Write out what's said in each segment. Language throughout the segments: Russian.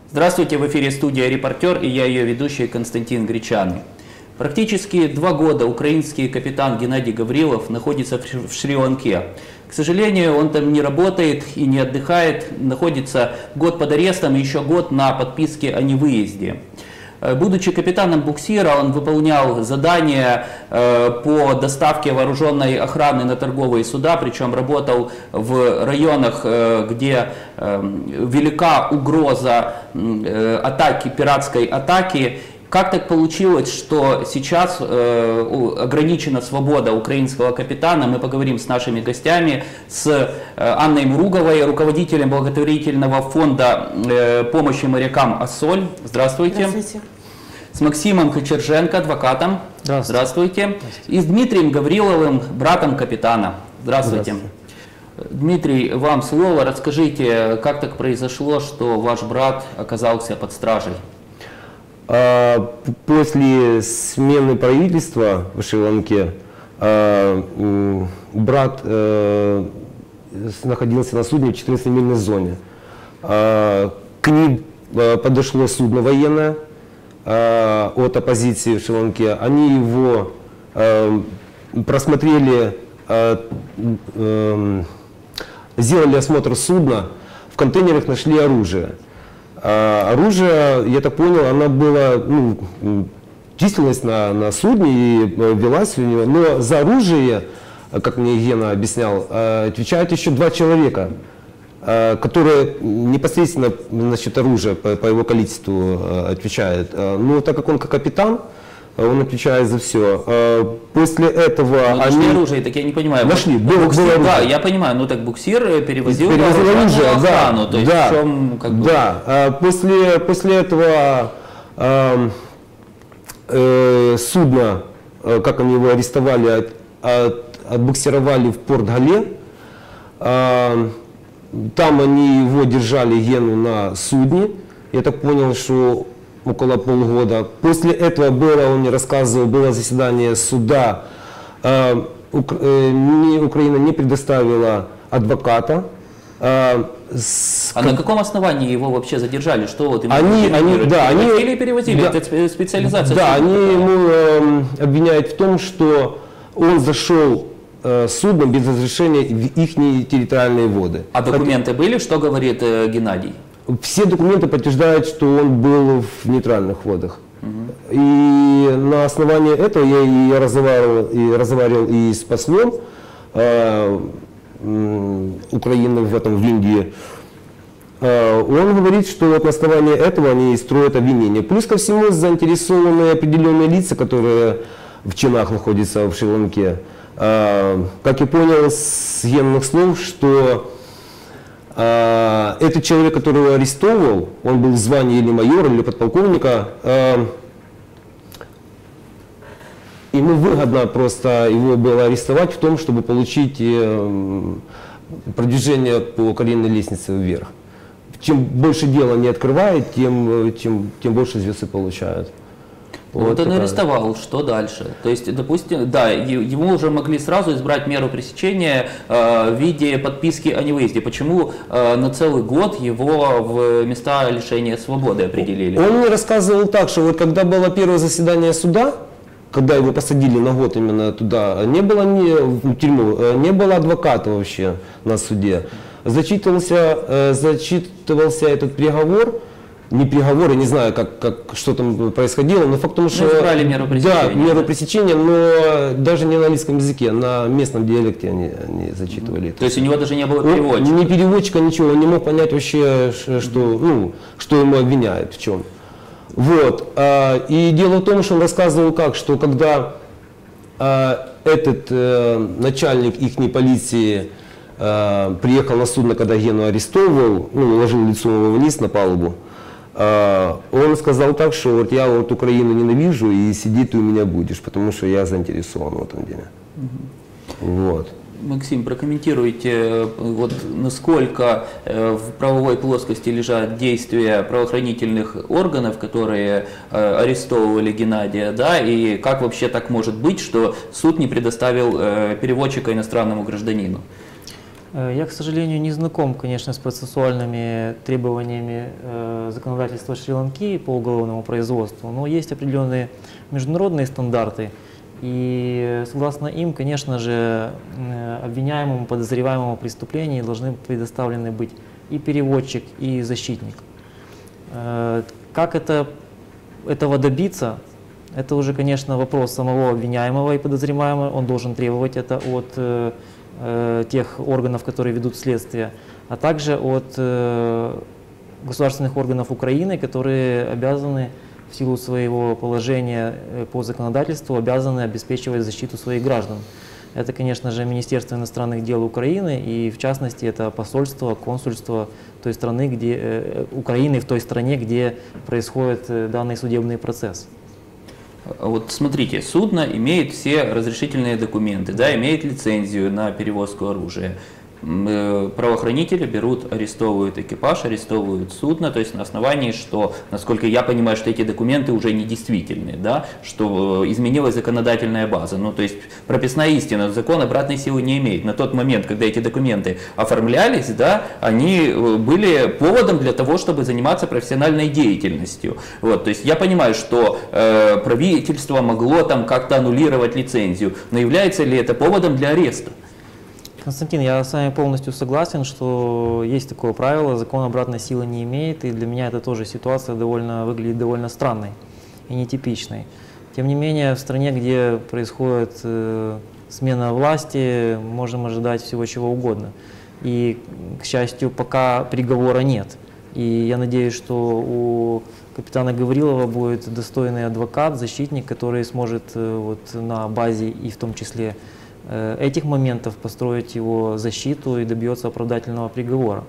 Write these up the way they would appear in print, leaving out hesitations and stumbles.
Здравствуйте, в эфире студия «Репортер» и я ее ведущий Константин Гречаный. Практически 2 года украинский капитан Геннадий Гаврилов находится в Шри-Ланке. К сожалению, он там не работает и не отдыхает, находится год под арестом и еще год на подписке о невыезде. Будучи капитаном буксира, он выполнял задания по доставке вооруженной охраны на торговые суда, причем работал в районах, где велика угроза атаки, пиратской атаки. Как так получилось, что сейчас ограничена свобода украинского капитана? Мы поговорим с нашими гостями, с Анной Муруговой, руководителем благотворительного фонда помощи морякам «Ассоль». Здравствуйте. Здравствуйте. С Максимом Кочерженко, адвокатом. Здравствуйте. И с Дмитрием Гавриловым, братом капитана. Здравствуйте. Дмитрий, вам слово. Расскажите, как так произошло, что ваш брат оказался под стражей? После смены правительства в Шри-Ланке брат находился на судне в 14-мильной зоне. К ним подошло судно военное от оппозиции в Шри-Ланке. Они его просмотрели, сделали осмотр судна, в контейнерах нашли оружие. Оружие, я так понял, оно было, численность на судне и велась у него, но за оружие, как мне Гена объяснял, отвечают еще 2 человека, которые непосредственно насчет оружия по его количеству отвечают. Но так как он как капитан, он отвечает за все. После этого нашли оружие, так я не понимаю. Нашли, было оружие. Да, я понимаю, ну так буксир перевозил оружие, охрану, то есть да, в чем, как бы... Да, после этого судно, как они его арестовали, отбуксировали в порт Гале. Там они его держали, Гену, на судне. Я так понял, что около полгода. После этого было, он мне рассказывал, было заседание суда. Украина не предоставила адвоката. На каком основании его вообще задержали? Что вот они перевозили? Да, это специализация? Да, они ему обвиняют в том, что он зашел судном без разрешения в их территориальные воды. А документы были? Что говорит Геннадий? Все документы подтверждают, что он был в нейтральных водах. И на основании этого я разговаривал и с послом Украины в Индии. Он говорит, что вот на основании этого они строят обвинение. Плюс ко всему заинтересованы определенные лица, которые в чинах находятся в Шри-Ланке. Как я понял с Генных слов, что этот человек, которого арестовал, он был в звании или майора, или подполковника, ему выгодно просто его было арестовать в том, чтобы получить продвижение по карьерной лестнице вверх. Чем больше дела не открывает, тем больше звезды получают. Вот он арестовал, что дальше? То есть, допустим, да, ему уже могли сразу избрать меру пресечения в виде подписки о невыезде. Почему на целый год его в места лишения свободы определили? Он мне рассказывал так, что вот когда было первое заседание суда, когда его посадили на год именно туда, не было в тюрьму, не было адвоката вообще на суде. Зачитывался этот приговор. Не приговор, я не знаю, что там происходило, но факт в том, что... избрали меру пресечения. Да, меру пресечения, но даже не на английском языке, на местном диалекте они зачитывали. То есть у него даже не было переводчика? Ни переводчика, ничего, он не мог понять вообще, что ему обвиняют, в чем. Вот. И дело в том, что он рассказывал что когда этот начальник их полиции приехал на судно, когда Гену арестовывал, уложил лицом его вниз на палубу, он сказал так, что вот я вот Украину ненавижу и сидеть ты у меня будешь, потому что я заинтересован в этом деле. Вот. Максим, прокомментируйте, вот насколько в правовой плоскости лежат действия правоохранительных органов, которые арестовывали Геннадия, да, и как вообще так может быть, что суд не предоставил переводчика иностранному гражданину? Я, к сожалению, не знаком, конечно, с процессуальными требованиями законодательства Шри-Ланки по уголовному производству, но есть определенные международные стандарты, и согласно им, конечно же, обвиняемому, подозреваемому в преступлении должны предоставлены быть и переводчик, и защитник. Как этого добиться? Это уже, конечно, вопрос самого обвиняемого и подозреваемого. Он должен требовать это от тех органов, которые ведут следствие, а также от государственных органов Украины, которые обязаны в силу своего положения по законодательству обязаны обеспечивать защиту своих граждан. Это, конечно же, Министерство иностранных дел Украины и, в частности, это посольство, консульство той страны, Украины в той стране, где происходит данный судебный процесс. Вот смотрите, судно имеет все разрешительные документы, да, имеет лицензию на перевозку оружия. Правоохранители берут, арестовывают экипаж, арестовывают судно, то есть на основании, что, насколько я понимаю, что эти документы уже недействительны, да, что изменилась законодательная база. Ну, то есть прописная истина, закон обратной силы не имеет. На тот момент, когда эти документы оформлялись, да, они были поводом для того, чтобы заниматься профессиональной деятельностью. Вот, то есть я понимаю, что правительство могло там как-то аннулировать лицензию, но является ли это поводом для ареста? Константин, я с вами полностью согласен, что есть такое правило, закон обратной силы не имеет, и для меня эта тоже ситуация выглядит довольно странной и нетипичной. Тем не менее, в стране, где происходит смена власти, можем ожидать всего чего угодно. И, к счастью, пока приговора нет. И я надеюсь, что у капитана Гаврилова будет достойный адвокат, защитник, который сможет вот на базе и в том числе этих моментов построить его защиту и добьется оправдательного приговора.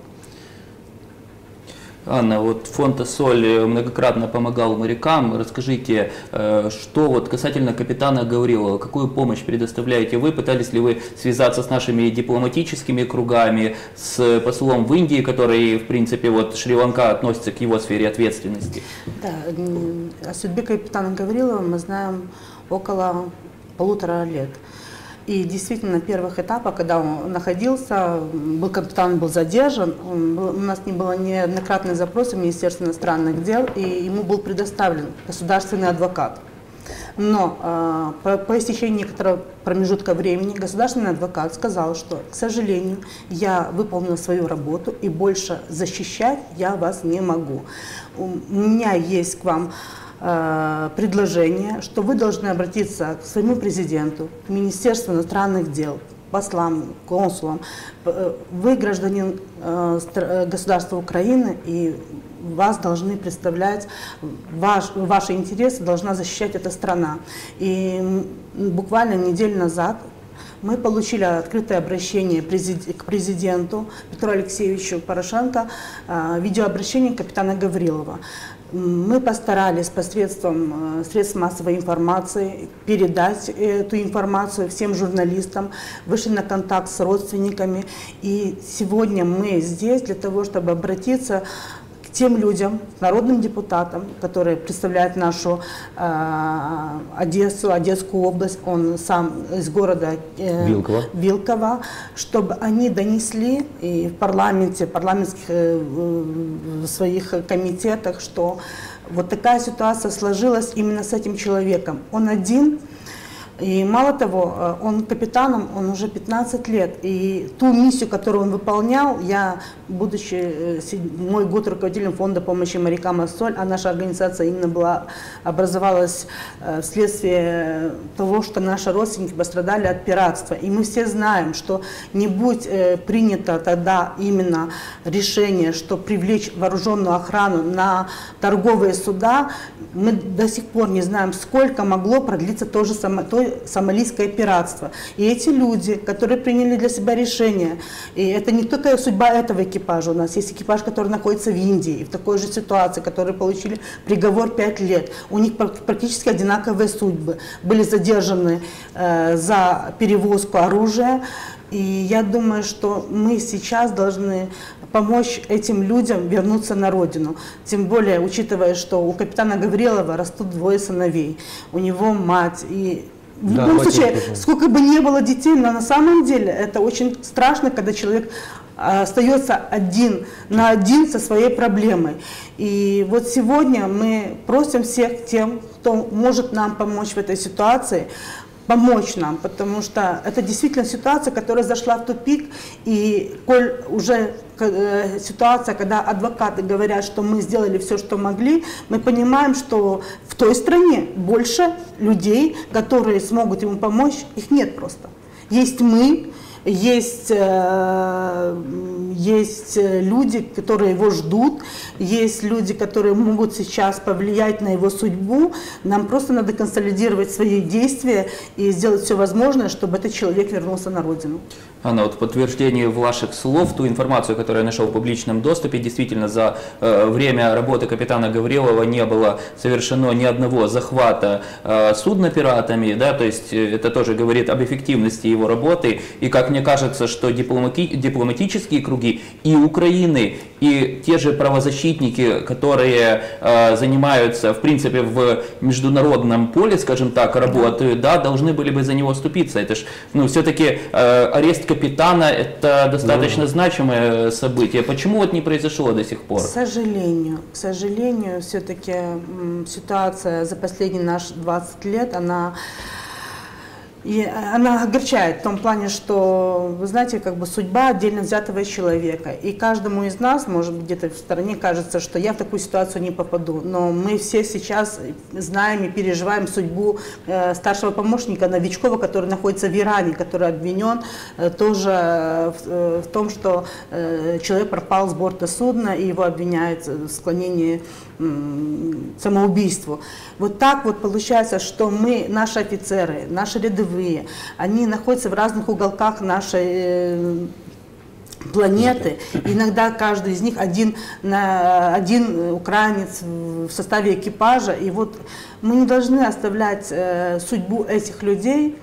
Анна, вот фонд «Ассоль» многократно помогал морякам. Расскажите, что вот касательно капитана Гаврилова, какую помощь предоставляете вы? Пытались ли вы связаться с нашими дипломатическими кругами, с послом в Индии, который, в принципе, вот Шри-Ланка относится к его сфере ответственности? Да, о судьбе капитана Гаврилова мы знаем около 1,5 лет. И действительно, на первых этапах, когда он находился, капитан был задержан, у нас не было неоднократных запросов в Министерство иностранных дел, и ему был предоставлен государственный адвокат. Но по истечении некоторого промежутка времени государственный адвокат сказал, что, к сожалению, я выполнил свою работу и больше защищать я вас не могу. У меня есть к вам предложение, что вы должны обратиться к своему президенту, к Министерству иностранных дел, послам, консулам. Вы гражданин государства Украины, и вас должны представлять, ваши интересы должна защищать эта страна. И буквально неделю назад мы получили открытое обращение к президенту Петру Алексеевичу Порошенко, видеообращение капитана Гаврилова. Мы постарались посредством средств массовой информации передать эту информацию всем журналистам, вышли на контакт с родственниками. И сегодня мы здесь для того, чтобы обратиться к тем людям, народным депутатам, которые представляют нашу Одесскую область, он сам из города Вилково, чтобы они донесли и в парламенте, парламентских в своих комитетах, что вот такая ситуация сложилась именно с этим человеком. Он один. И мало того, он капитаном, он уже 15 лет. И ту миссию, которую он выполнял, я, будучи 7-й год руководителем фонда помощи морякам «Ассоль», а наша организация именно образовалась вследствие того, что наши родственники пострадали от пиратства. И мы все знаем, что не будь принято тогда именно решение, что привлечь вооруженную охрану на торговые суда, мы до сих пор не знаем, сколько могло продлиться то сомалийское пиратство. И эти люди, которые приняли для себя решение, и это не только судьба этого экипажа, у нас есть экипаж, который находится в Индии, и в такой же ситуации, которые получили приговор 5 лет. У них практически одинаковые судьбы. Были задержаны за перевозку оружия. И я думаю, что мы сейчас должны помочь этим людям вернуться на родину. Тем более, учитывая, что у капитана Гаврилова растут 2 сыновей. У него мать. И В Да, любом давайте случае, попробуем. сколько бы ни было детей, но на самом деле это очень страшно, когда человек остается один на один со своей проблемой. И вот сегодня мы просим всех тем, кто может нам помочь в этой ситуации, помочь нам, потому что это действительно ситуация, которая зашла в тупик, и коль уже ситуация, когда адвокаты говорят, что мы сделали все, что могли, мы понимаем, что в той стране больше людей, которые смогут ему помочь, их нет просто. Есть мы, есть люди, которые его ждут, есть люди, которые могут сейчас повлиять на его судьбу. Нам просто надо консолидировать свои действия и сделать все возможное, чтобы этот человек вернулся на родину. Анна, вот в подтверждение ваших слов, ту информацию, которую я нашел в публичном доступе, действительно за время работы капитана Гаврилова не было совершено ни одного захвата судна пиратами, да, то есть это тоже говорит об эффективности его работы, и как мне кажется, что дипломатические круги и Украины, и те же правозащитники, которые занимаются, в принципе, в международном поле, скажем так, работают, да, должны были бы за него вступиться. Это ж, ну, все-таки арест капитана — это достаточно значимое событие. Почему вот не произошло до сих пор? К сожалению, все-таки ситуация за последние наши 20 лет, она огорчает в том плане, что, вы знаете, как бы судьба отдельно взятого человека. И каждому из нас, может быть, где-то в стороне кажется, что я в такую ситуацию не попаду. Но мы все сейчас знаем и переживаем судьбу старшего помощника Новичкова, который находится в Иране, который обвинен тоже в том, что человек пропал с борта судна, и его обвиняют в склонении к самоубийству. Вот так вот получается, что мы, наши офицеры, наши рядовые, они находятся в разных уголках нашей планеты. Иногда каждый из них один украинец в составе экипажа. И вот мы не должны оставлять судьбу этих людей.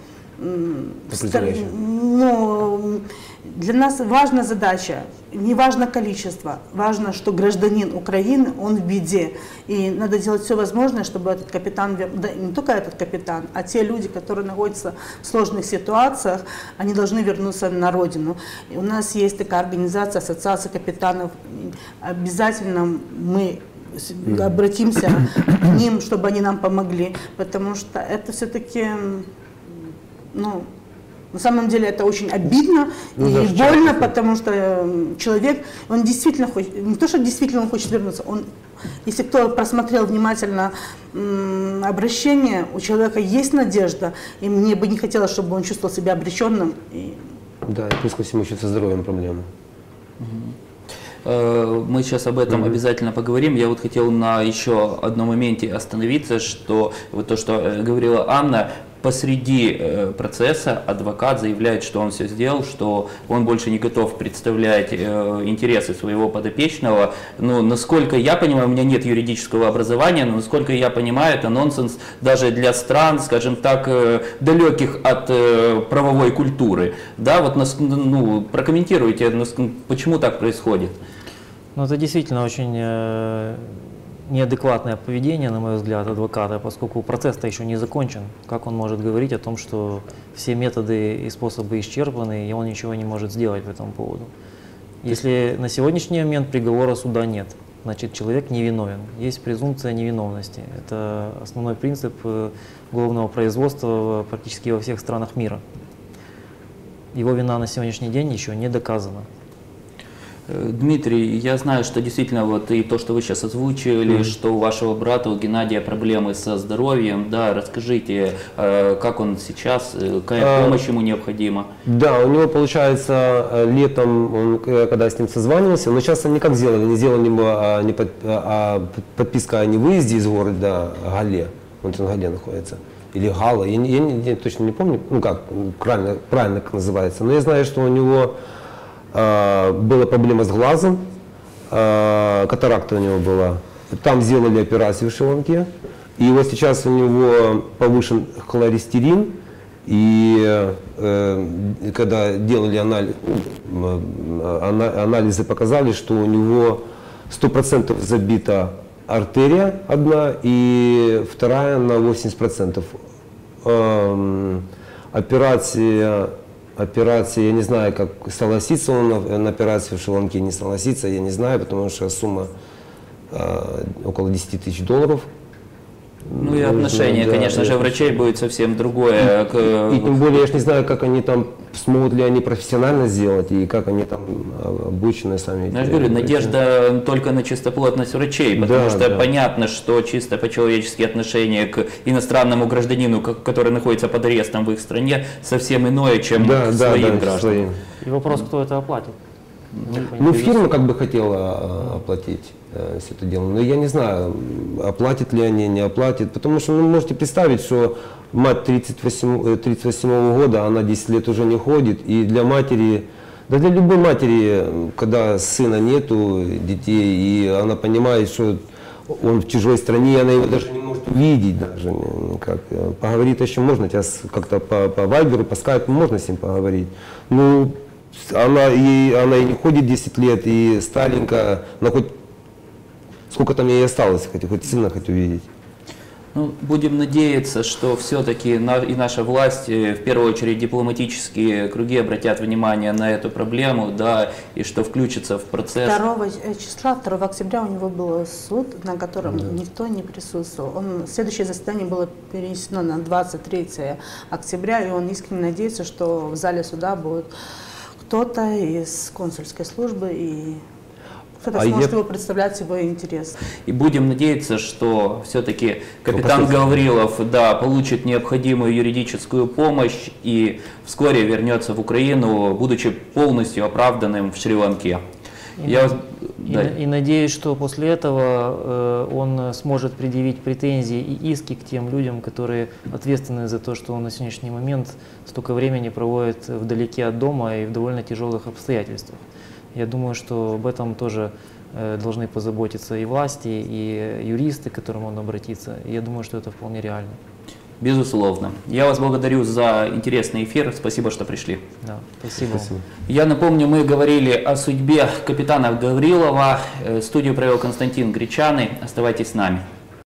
Но для нас важна задача, не важно количество, важно, что гражданин Украины, он в беде. И надо делать все возможное, чтобы этот капитан, да, не только этот капитан, а те люди, которые находятся в сложных ситуациях, они должны вернуться на родину. И у нас есть такая организация, ассоциация капитанов. Обязательно мы обратимся к ним, чтобы они нам помогли, потому что это все-таки, ну, на самом деле это очень обидно и больно, потому что человек, он действительно хочет, не то, что действительно он хочет вернуться, он, если кто просмотрел внимательно обращение, у человека есть надежда, и мне бы не хотелось, чтобы он чувствовал себя обреченным. Да, и плюс ко всему еще со здоровьем проблемы. Мы сейчас об этом обязательно поговорим. Я вот хотел на еще одном моменте остановиться, что вот то, что говорила Анна, посреди процесса адвокат заявляет, что он все сделал, что он больше не готов представлять интересы своего подопечного. Но насколько я понимаю, у меня нет юридического образования, но насколько я понимаю, это нонсенс даже для стран, скажем так, далеких от правовой культуры. Да, вот ну, прокомментируйте, почему так происходит. Ну, это действительно очень неадекватное поведение, на мой взгляд, адвоката, поскольку процесс-то еще не закончен. Как он может говорить о том, что все методы и способы исчерпаны, и он ничего не может сделать по этому поводу? Если на сегодняшний момент приговора суда нет, значит человек невиновен. Есть презумпция невиновности. Это основной принцип уголовного производства практически во всех странах мира. Его вина на сегодняшний день еще не доказана. Дмитрий, я знаю, что действительно вот и то, что вы сейчас озвучили, что у вашего брата, у Геннадия проблемы со здоровьем, да, расскажите, как он сейчас, какая помощь ему необходима? Да, у него получается летом, он, когда с ним созванивался, но сейчас они как сделали, не сделали ему подписка о невыезде из города Гале, он в Гале находится, или Гала, я точно не помню, ну как, правильно как называется, но я знаю, что у него была проблема с глазом, катаракта у него была. Там сделали операцию в Шри-Ланке. И вот сейчас у него повышен холестерин. И когда делали анализы, показали, что у него 100% забита артерия одна, и вторая на 80% операция, я не знаю, как согласится он на операцию в Шри-Ланке, не согласится, я не знаю, потому что сумма около 10 тысяч долларов. Ну и отношение, да, конечно же, врачей будет совсем другое. И тем более я ж не знаю, как они там, смогут ли они профессионально сделать, и как они там обучены сами. Я же говорю, надежда только на чистоплотность врачей, потому что понятно, что чисто по-человечески отношение к иностранному гражданину, который находится под арестом в их стране, совсем иное, чем к своим гражданам. И вопрос, кто это оплатит? Ну, фирма как бы хотела оплатить все это дело, но я не знаю, оплатят ли они, не оплатят, потому что, ну, можете представить, что мать 38 года, она 10 лет уже не ходит, и для матери, да для любой матери, когда сына нету, детей, и она понимает, что он в чужой стране, она его даже не может увидеть даже никак. Поговорить еще можно, сейчас как-то по вайберу, по скайпу можно с ним поговорить. Ну, она и не ходит 10 лет, и старенькая, но хоть сколько там ей осталось, хоть сына хоть увидеть. Ну, будем надеяться, что все-таки и наша власть, в первую очередь дипломатические круги, обратят внимание на эту проблему, да, и что включится в процесс. 2 октября у него был суд, на котором никто не присутствовал. Следующее заседание было перенесено на 23 октября, и он искренне надеется, что в зале суда будет кто-то из консульской службы и кто-то сможет его представлять его интерес. И будем надеяться, что все-таки капитан Гаврилов, да, получит необходимую юридическую помощь и вскоре вернется в Украину, будучи полностью оправданным в Шри-Ланке. И надеюсь, что после этого он сможет предъявить претензии и иски к тем людям, которые ответственны за то, что он на сегодняшний момент столько времени проводит вдалеке от дома и в довольно тяжелых обстоятельствах. Я думаю, что об этом тоже должны позаботиться и власти, и юристы, к которым он обратится. И я думаю, что это вполне реально. Безусловно. Я вас благодарю за интересный эфир. Спасибо, что пришли. Да, спасибо. Я напомню, мы говорили о судьбе капитана Гаврилова. Студию провел Константин Гречаный. Оставайтесь с нами.